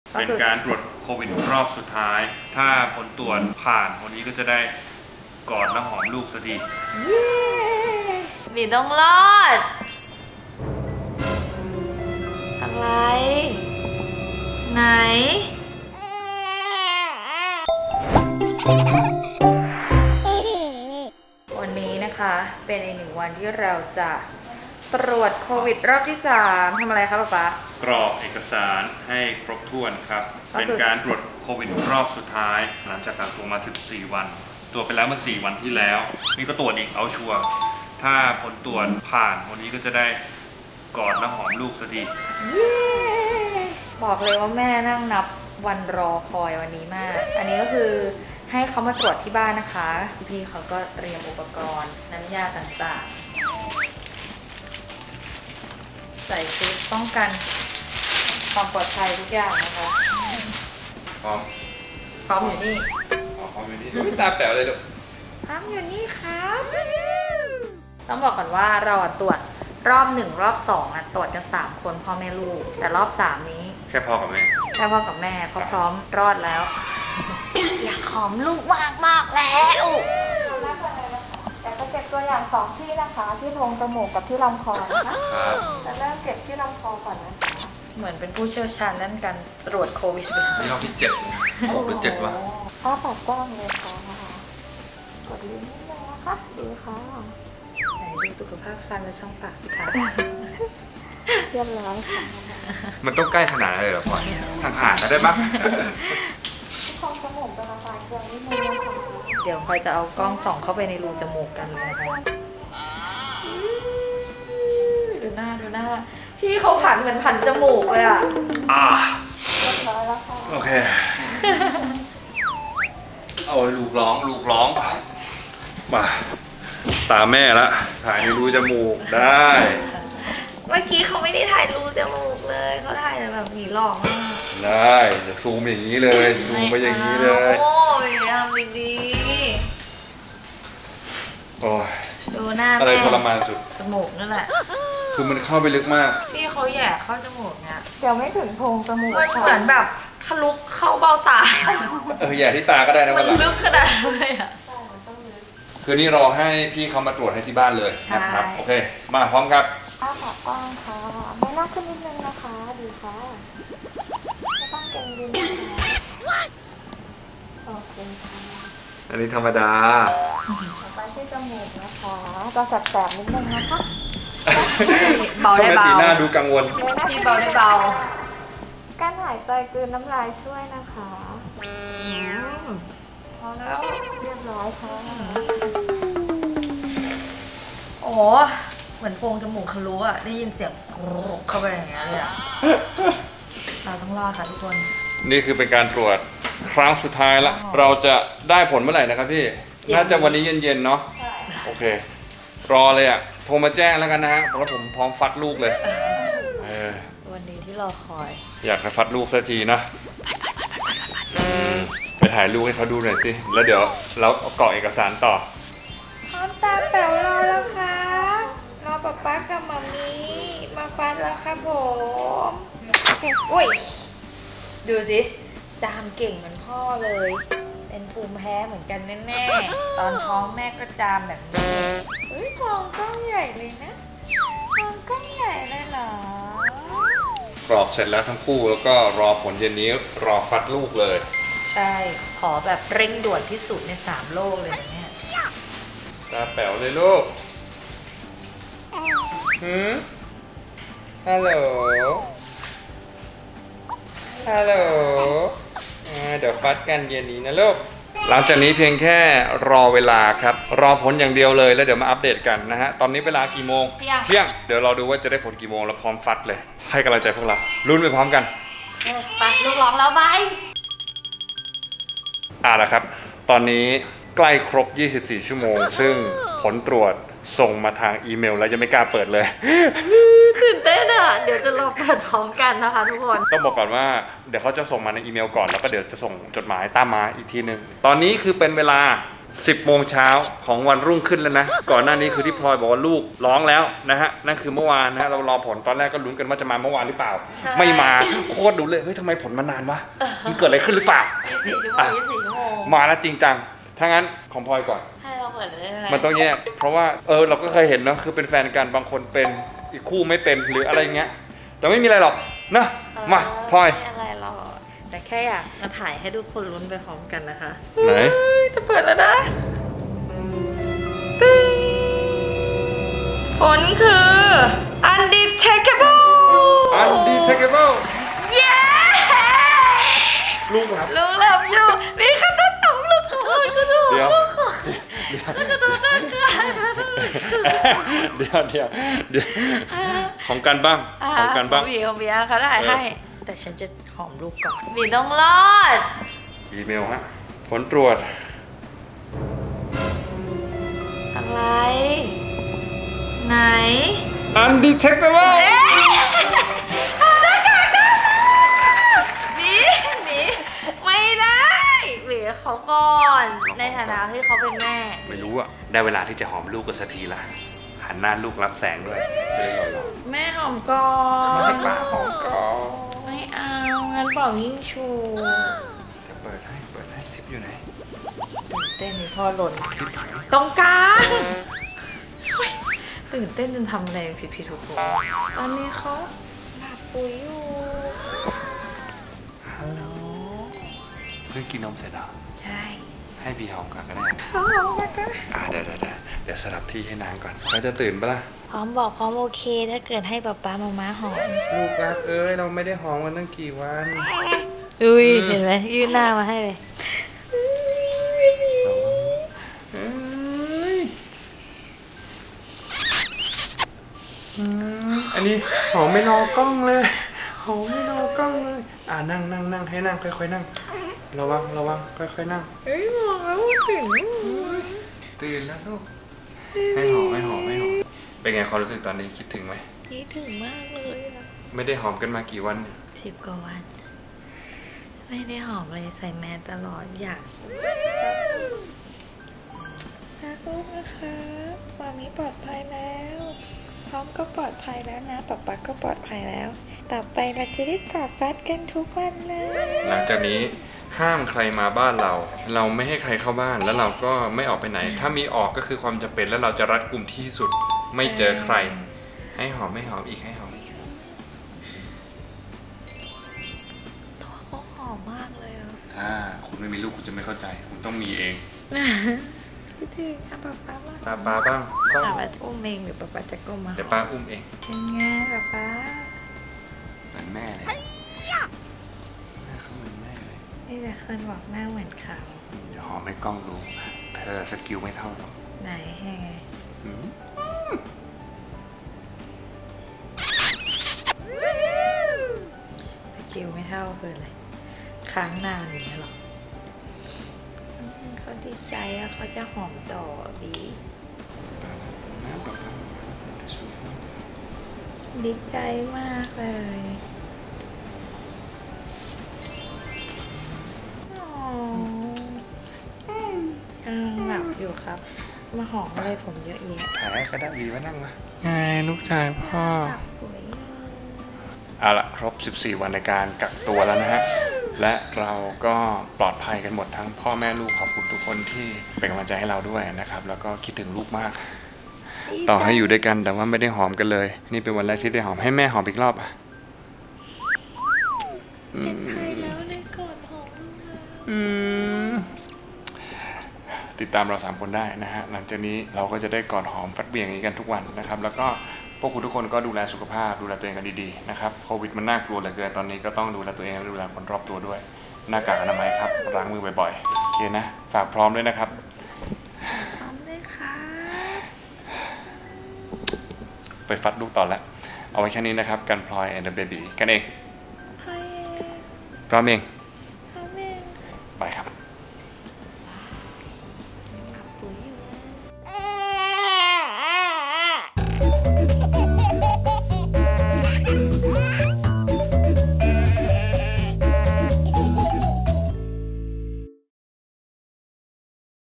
เป็นการตรวจโควิดรอบสุดท้าย ถ้าผลตรวจผ่านวันนี้ก็จะได้กอดและหอมลูกสักทีมีต้องรอดอะไรไหนวันนี้นะคะเป็นอีกหนึ่งวันที่เราจะตรวจโควิดรอบที่3ทำอะไรคะป๊ากรอกเอกสารให้ครบถ้วนครับเป็นการตรวจโควิดรอบสุดท้ายหลังจากกักตัวมา14วันตรวจไปแล้วเมื่อ4วันที่แล้วนี่ก็ตรวจอีกเอาชัวร์ถ้าผลตรวจผ่านวันนี้ก็จะได้กอดและหอมลูกสักทีบอกเลยว่าแม่นั่งนับวันรอคอยวันนี้มากอันนี้ก็คือให้เขามาตรวจที่บ้านนะคะพี่เขาก็เตรียมอุปกรณ์น้ำยาต่างๆใส่ชุดป้องกันความปลอดภัยทุกอย่างนะคะพร้อมอยู่นี่พร้อมอยู่นี่ไม่ตาแป๋วเลยลูกพร้อมอยู่นี่ครับต้องบอกก่อนว่าเราตรวจรอบ1รอบ2ตรวจกัน3คนพ่อแม่ลูกแต่รอบ3นี้แค่พ่อกับแม่เขาพร้อมรอดแล้วอยากหอมลูกมากแล้วแต่ก็เก็บตัวอย่าง2ที่นะคะที่โพรงจมูกกับที่ลำคอนะคะจะเริ่มเก็บที่ลำคอก่อนนะคะเหมือนเป็นผู้เชี่ยวชาญด้านการตรวจโควิดนี่รอบที่7 6 หรือ 7วะอ้าปากกว้างเลยค่ะกดลิ้นนิดนึงนะคะดีค่ะไหนดูสุขภาพฟันและช่องปากสิคะเรียบร้อยค่ะมันต้องใกล้ขนาดเลยเหรอพ่อห่างๆก็ได้ปะที่โพรงจมูกจะระบายเครื่องนิดนึงนะคะเดี๋ยวคอยจะเอากล้องส่องเข้าไปในรูจมูกกันเลยนะคะดูหน้าพี่เขาผันเหมือนผันจมูกเลยอ่ะเรียบร้อยแล้วค่ะโอเคเอาลูกร้องมาตาแม่ละถ่ายในรูจมูกได้เมื่อกี้เขาไม่ได้ถ่ายรูจมูกเลยเขาถ่ายแบบผีหลอกได้จะซูมอย่างนี้เลยซูมไปอย่างนี้เลยโอ้ยทำดีโอ้ยดูหน้าอะไรทรมานสุดจมูกนั่นแหละคือมันเข้าไปลึกมากพี่เขาแย่เข้าจมูกเนี่ยเดี๋ยวไม่ถึงโพรงจมูกมันเหมือนแบบทะลุเข้าเบ้าตาแย่ที่ตาก็ได้นะมันลึกขนาดเลยอ่ะคือนี่รอให้พี่เขามาตรวจให้ที่บ้านเลยนะครับโอเคมาพร้อมครับอ้าปากกว้างค่ะไม่น่าขึ้นนิดนึงนะคะดีค่ะไม่ต้องเกร็งดีนะคะโอเคค่ะอันนี้ธรรมดาต่อไปที่จมูกนะคะจะแสบๆนิดนึงนะคะเบาได้เบาสีหน้าดูกังวลพี่เบาได้เบาการหายใจกลืนน้ำลายช่วยนะคะพอแล้วเรียบร้อยค่ะโอ้เหมือนโพรงจมูกทะลุอ่ะได้ยินเสียงกรุกเข้าไปอย่างเงี้ยเลยอ่ะเราต้องรอดค่ะทุกคนนี่คือเป็นการตรวจครั้งสุดท้ายละเราจะได้ผลเมื่อไหร่นะครับพี่น่าจะวันนี้เย็นๆเนาะโอเครอเลยอ่ะโทรมาแจ้งแล้วกันนะฮะเพราะผมพร้อมฟัดลูกเลยวันนี้ที่รอคอยอยากจะฟัดลูกสักทีนะไปถ่ายลูกให้เขาดูหน่อยสิแล้วเดี๋ยวเรากรอกเอกสารต่อพร้อมตาแป๋วรอแล้วค่ะรอป๊ากับมัมมี่มาฟัดแล้วค่ะผมอุ้ยดูสิจามเก่งเหมือนพ่อเลยเป็นภูมิแพ้เหมือนกันแน่ๆตอนท้องแม่ก็จามแบบนี้ท้องก้องใหญ่เลยนะท้องก้องใหญ่เลยเหรอกรอกเสร็จแล้วทั้งคู่แล้วก็รอผลเย็นนี้รอฟัดลูกเลยใช่ขอแบบเร่งด่วนที่สุดใน3โลกเลยเนี่ยตาแป๋วเลยลูกฮัลโหลเดี๋ยวฟัดกันเย็นนี้นะลูกหลังจากนี้เพียงแค่รอเวลาครับรอผลอย่างเดียวเลยแล้วเดี๋ยวมาอัปเดตกันนะฮะตอนนี้เวลากี่โมงเที่ยงเดี๋ยวเราดูว่าจะได้ผลกี่โมงแล้วพร้อมฟัดเลยให้กำลังใจพวกเราลุ้นไปพร้อมกันไปลูกร้องแล้วบายละครับตอนนี้ใกล้ครบ24ชั่วโมงซึ่งผลตรวจส่งมาทางอีเมลแล้วยังไม่กล้าเปิดเลยตื่นเต้นอ่ะเดี๋ยวจะรอเปิดพร้อมกันนะคะทุกคนต้องบอกก่อนว่าเดี๋ยวเขาจะส่งมาในอีเมลก่อนแล้วก็เดี๋ยวจะส่งจดหมายตามมาอีกทีนึงตอนนี้คือเป็นเวลา 10 โมงเช้าของวันรุ่งขึ้นแล้วนะก่อนหน้านี้คือที่พลอยบอกว่าลูกร้องแล้วนะฮะนั่นคือเมื่อวานนะเรารอผลตอนแรกก็ลุ้นกันว่าจะมาเมื่อวานหรือเปล่าไม่มาโคตรดูเลยเฮ้ยทำไมผลมานานวะมันเกิดอะไรขึ้นหรือเปล่า 24 ชั่วโมงมาแล้วจริงจังถ้างั้นของพลอยก่อนให้เราเปิดเลยไหมมันต้องแยกเพราะว่าเราก็เคยเห็นเนาะคือเป็นแฟนกันบางคนเป็นอีกคู่ไม่เป็นหรืออะไรเงี้ยแต่ไม่มีอะไรหรอกนะมาพลอยไม่อะไรหรอกแต่แค่อยากมาถ่ายให้ทุกคนลุ้นไปพร้อมกันนะคะไหนจะเปิดแล้วนะผลคือ undetectable undetectable เย้ลูกครับลูกหลับอยู่นี่ค่ะจะตกลูกของคุณก็ดูเดี๋ยวจะดูน่าเกลียดเดี๋ยวของกันบ้างของกันบ้างของบีเขาได้ให้แต่ฉันจะหอมลูกก่อนบีต้องรอดอีเมลฮะผลตรวจอะไรไหน undetectable บีไม่ได้บีเขาก่อนในฐานะที่เขาเป็นแม่ไม่รู้อะได้เวลาที่จะหอมลูกกันสักทีละหันหน้าลูกรับแสงด้วยจะได้หล่อแม่หอมก่อนไม่ใช่ป้าหอมก่อนไม่เอางั้นเป่ายิ่งชูจะเปิดให้ซิปอยู่ไหนตื่นเต้นนี่พ่อหล่นตรงกลางตื่นเต้นจนทำอะไรผิดถูกตอนนี้เขาหลับปุ๋ยอยู่ฮัลโหลเพิ่งกินนมเสร็จแล้วใช่ให้พี่หอมก่อนก็ได้หอมก่อนเดี๋ยวสลับที่ให้นางก่อนเขาจะตื่นปะล่ะพร้อมบอกพร้อมโอเคถ้าเกิดให้ป๊ามาหอมลูกรักเราไม่ได้หอมกันตั้งกี่วันเห็นไหมยื่นหน้ามาให้เลยอันนี้หอมไม่รอกล้องเลยหอมไม่รอกล้องเลยนั่งให้นั่งค่อยๆนั่งระวังค่อยๆนั่งมองแล้วตื่นแล้วลูกให้หอมเป็นไงความรู้สึกตอนนี้คิดถึงไหมคิดถึงมากเลยไม่ได้หอมกันมากี่วัน 10 กว่าวันไม่ได้หอมเลยใส่แมสตลอดอยากรักลูกนะคะมามีปลอดภัยแล้วพร้อมก็ปลอดภัยแล้วนะป๊าก็ปลอดภัยแล้วต่อไปเราจะได้กอดฟัดกันทุกวันเลยหลังจากนี้ห้ามใครมาบ้านเราไม่ให้ใครเข้าบ้านแล้วเราก็ไม่ออกไปไหนถ้ามีออกก็คือความจำเป็นแล้วเราจะรัดกุมที่สุดไม่เจอใครให้หอมอีกให้หอมตัวเขาหอมมากเลยถ้าคุณไม่มีลูกคุณจะไม่เข้าใจคุณต้องมีเองคิดถึงป๊าบ้างป๊าบ้างป๊าจะอุ้มเองหรือป๊าจะก้มมาเดี๋ยวป้าอุ้มเองเป็นไงป๊าเหมือนแม่เลยนี่แต่คนบอกหน้าเหมือนเขาเดี๋ยวหอมให้กล้องดูเธอสกิลไม่เท่าหรอกไหนให้ไงสกิลไม่เท่าคืออะไรค้างนานอย่างนี้หรอเขาดีใจอะเขาจะหอมต่อบีดีใจมากเลยหลับอยู่ครับมาหอมอะไรผมเยอะแยะถ่ายก็ได้ดีว่านั่งมาไงลูกชายพ่อเอาละครบ14 วันในการกักตัวแล้วนะฮะและเราก็ปลอดภัยกันหมดทั้งพ่อแม่ลูกขอบคุณทุกคนที่เป็นกำลังใจให้เราด้วยนะครับแล้วก็คิดถึงลูกมากต่อให้อยู่ด้วยกันแต่ว่าไม่ได้หอมกันเลยนี่เป็นวันแรกที่ได้หอมให้แม่หอมอีกรอบเป็นใครแล้วในกอดหอมติดตามเรา3 คนได้นะฮะหลังจากนี้เราก็จะได้กอดหอมฟัดเบี่ยงอย่างนี้กันทุกวันนะครับแล้วก็พวกคุณทุกคนก็ดูแลสุขภาพดูแลตัวเองกันดีๆนะครับโควิดมันน่ากลัวเหลือเกินตอนนี้ก็ต้องดูแลตัวเองและดูแลคนรอบตัวด้วยหน้ากากอนามัยครับล้างมือบ่อยๆโอเคนะฝากพร้อมด้วยนะครับพร้อมเลยค่ะไปฟัดลูกต่อแล้วเอาไว้แค่นี้นะครับกันพลอยแอนด์เบบี้กันเองพร้อมเอง